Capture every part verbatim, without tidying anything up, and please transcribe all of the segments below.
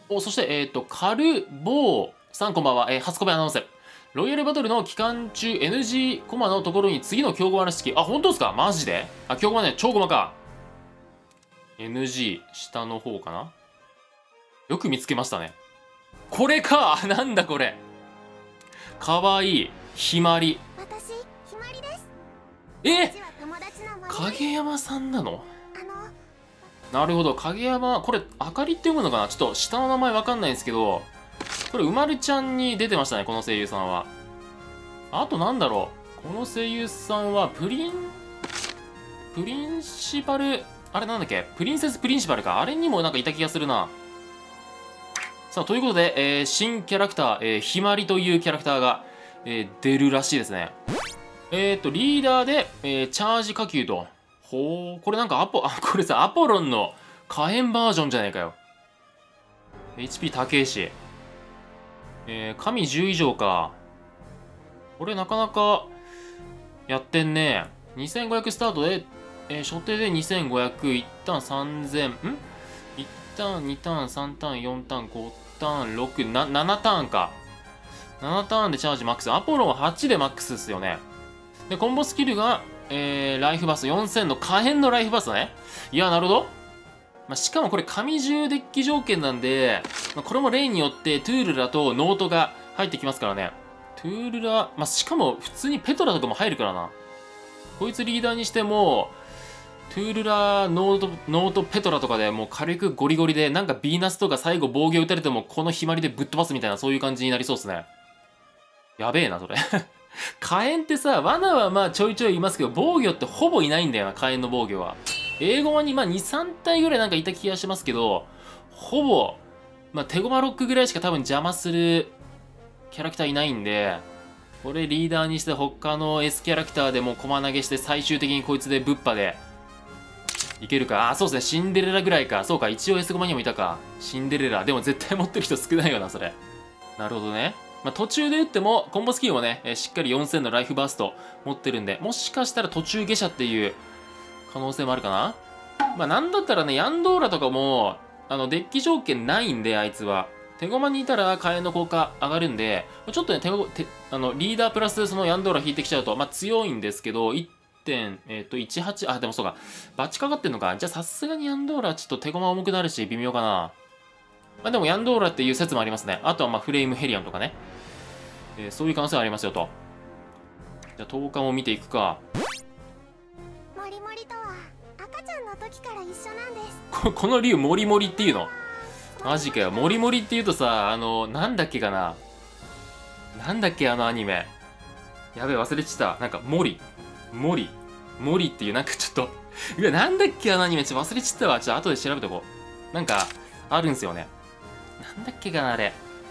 お、そして、えっと、カルボーさんこんばんは。えー、初コメアナウンス。ロイヤルバトルの期間中 エヌジー コマのところに次の競合らしき。あ、本当ですか？マジで？あ、競合はね、超コマか。エヌジー、下の方かな？よく見つけましたね。これかなんだこれ。かわいい。ひまり。 私、ひまりです。 え父は友達の森。 影山さんなの？ あの、 なるほど。影山、これ、あかりって読むのかな？ちょっと下の名前わかんないんですけど、これ、うまるちゃんに出てましたね、この声優さんは。あとなんだろう。この声優さんは、プリン、プリンシパル、あれなんだっけ？プリンセスプリンシパルか。あれにもなんかいた気がするな。さあ、ということで、えー、新キャラクター、えー、ひまりというキャラクターが、えー、出るらしいですね。えっと、リーダーで、えー、チャージ火球と。ほう、これなんかアポ、あ、これさ、アポロンの火炎バージョンじゃないかよ。エイチピー 高いし。えー、神じゅう以上か。これなかなかやってんね。にせんごひゃくスタートで、えー、初手でにせんごひゃく、一旦さんぜん、ん一旦、にターン、さんターン、よんターン、ごターン、ろく、ななターンか。ななターンでチャージマックス。アポロンははちでマックスですよね。で、コンボスキルが、えー、ライフバスよんせんの火炎のライフバスだね。いや、なるほど。まあ、しかもこれ神獣デッキ条件なんで、まあ、これも例によってトゥールラとノートが入ってきますからね。トゥールラ、まあ、しかも普通にペトラとかも入るからな。こいつリーダーにしても、トゥールラ、ノート、ノート、ペトラとかでもう軽くゴリゴリで、なんかビーナスとか最後防御打たれてもこのひまりでぶっ飛ばすみたいなそういう感じになりそうですね。やべえな、それ。火炎ってさ、罠はまあちょいちょいいますけど、防御ってほぼいないんだよな、火炎の防御は。英語にまあに、さん体ぐらいなんかいた気がしますけど、ほぼ、まあ手駒ロックぐらいしか多分邪魔するキャラクターいないんで、これリーダーにして他の S キャラクターでも駒投げして最終的にこいつでぶっぱで、いけるか。あ、そうですね。シンデレラぐらいか。そうか。一応 S ゴマにもいたか。シンデレラ。でも絶対持ってる人少ないよな、それ。なるほどね。まあ、途中で打っても、コンボスキルもね、えしっかりよんせんのライフバースト持ってるんで、もしかしたら途中下車っていう可能性もあるかな。まあ、なんだったらね、ヤンドーラとかも、あの、デッキ条件ないんで、あいつは。手駒にいたら火炎の効果上がるんで、ちょっとね、手手あのリーダープラスそのヤンドーラ引いてきちゃうと、まあ、強いんですけど、いってん、えっと、いちはち、あ、でもそうか。バッチかかってんのか。じゃあさすがにヤンドーラちょっと手駒重くなるし、微妙かな。まあ、でもヤンドーラっていう説もありますね。あとはまあフレームヘリアンとかね。えー、そういう可能性はありますよと。じゃあとおかも見ていくか。 モリモリとは赤ちゃんの時から一緒なんです。 ここの竜モリモリっていうのマジかよ。モリモリっていうとさ、あの、なんだっけかな。なんだっけあのアニメ。やべえ、忘れちゃった。なんか、モリ。モリ。モリっていう、なんかちょっとうわ、なんだっけあのアニメ。ちょっと忘れちゃったわ。ちょっと後で調べとこう。なんか、あるんすよね。なんだっけかな、あれ。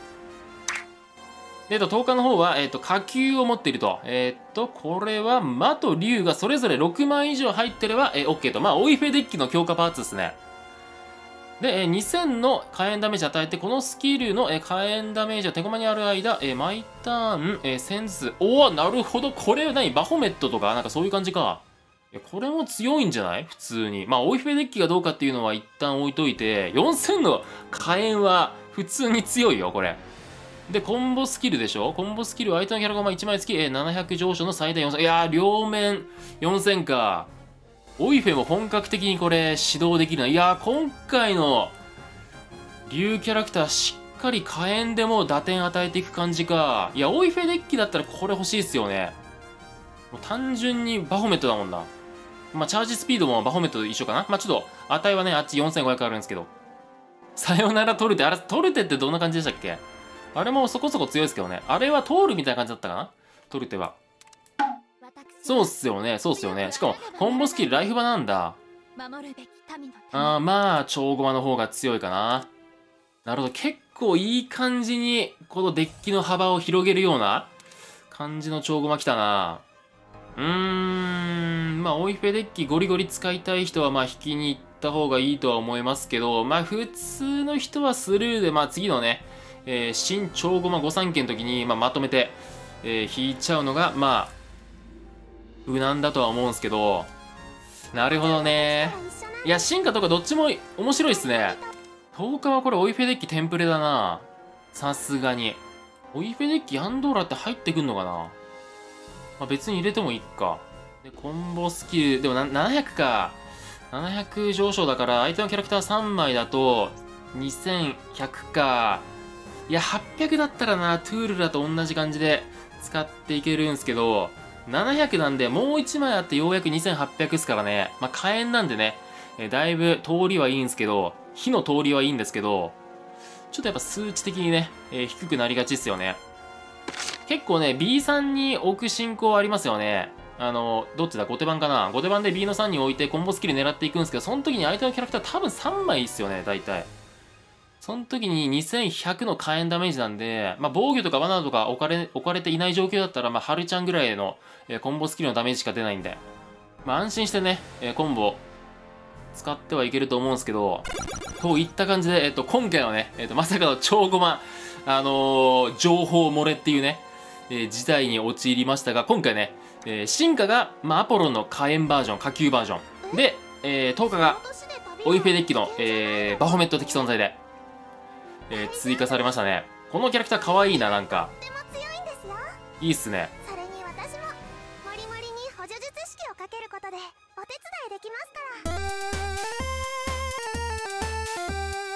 えっと、とおかの方は、えっと、火球を持っていると。えっと、これは、魔と竜がそれぞれろくまん以上入ってれば、えー、OK と。まあ、オイフェデッキの強化パーツですね。で、えー、にせんの火炎ダメージ与えて、このスキルの、えー、火炎ダメージが手駒にある間、えー、毎ターン、えー、せんずつ。おお、なるほど。これは何バフォメットとか、なんかそういう感じか。いや、これも強いんじゃない普通に。まあ、オイフェデッキがどうかっていうのは一旦置いといて、よんせんの火炎は普通に強いよ、これ。で、コンボスキルでしょコンボスキルは相手のキャラ駒いちまい付き、えー、ななひゃく上昇の最大よんせん。いやー、両面よんせんか。オイフェも本格的にこれ指導できるな。いやー、今回の竜キャラクターしっかり火炎でも打点与えていく感じか。いや、オイフェデッキだったらこれ欲しいっすよね。もう単純にバフォメットだもんな。まあ、チャージスピードもバフォメットと一緒かな。まあ、ちょっと値はね、あっちよんせんごひゃくあるんですけど。さよならトルテ。あれ、トルテってどんな感じでしたっけ？あれもそこそこ強いですけどね。あれはトールみたいな感じだったかなトルテは。そうっすよね、そうっすよね。しかも、コンボスキルライフバなんだ。あー、まあ、超ゴマの方が強いかな。なるほど。結構いい感じに、このデッキの幅を広げるような感じの超ゴマ来たな。うーん、まあ、オイフェデッキゴリゴリ使いたい人は、まあ、引きに行った方がいいとは思いますけど、まあ、普通の人はスルーで、まあ、次のね、えー、新超ゴマ御三家の時に、まあ、まとめて、えー、引いちゃうのが、まあ、無難だとは思うんですけど、なるほどね。いや、進化とかどっちも面白いっすね。 とおかはこれオイフェデッキテンプレだな。さすがに。オイフェデッキアンドーラって入ってくんのかな。まあ、別に入れてもいいか。で、コンボスキル、でもなななひゃくか。ななひゃく上昇だから、相手のキャラクターさんまいだと、にせんひゃくか。いや、はっぴゃくだったらな、トゥールラと同じ感じで使っていけるんすけど、ななひゃくなんで、もういちまいあってようやくにせんはっぴゃくっすからね。まあ、火炎なんでね、えだいぶ通りはいいんすけど、火の通りはいいんですけど、ちょっとやっぱ数値的にね、えー、低くなりがちっすよね。結構ね、ビーさん に置く進行ありますよね。あの、どっちだ後手番かな後手番で ビー のさんに置いてコンボスキル狙っていくんですけど、その時に相手のキャラクター多分さんまいっすよね、大体。その時ににせんひゃくの火炎ダメージなんで、まあ、防御とか罠とか置かれ、置かれていない状況だったら、まあ、ハルちゃんぐらいの、えー、コンボスキルのダメージしか出ないんで、まあ、安心してね、えー、コンボ使ってはいけると思うんですけど、といった感じで、えっと、今回はね、えっと、まさかの超ゴマ、あのー、情報漏れっていうね、えー、事態に陥りましたが、今回ね、えー、進化が、まあ、アポロンの火炎バージョン、火球バージョン。で、えー、とおかが、オイフェデッキの、えー、バフォメット的存在で、えー、追加されましたね。このキャラクター可愛いな、なんか。いいっすね。 それに私もモリモリに補助術式をかけることでお手伝いできますから。